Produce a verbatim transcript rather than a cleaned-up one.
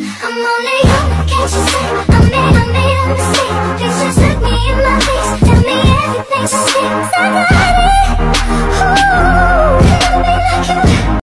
I'm only human, can't you see? I made, I made a mistake. Please just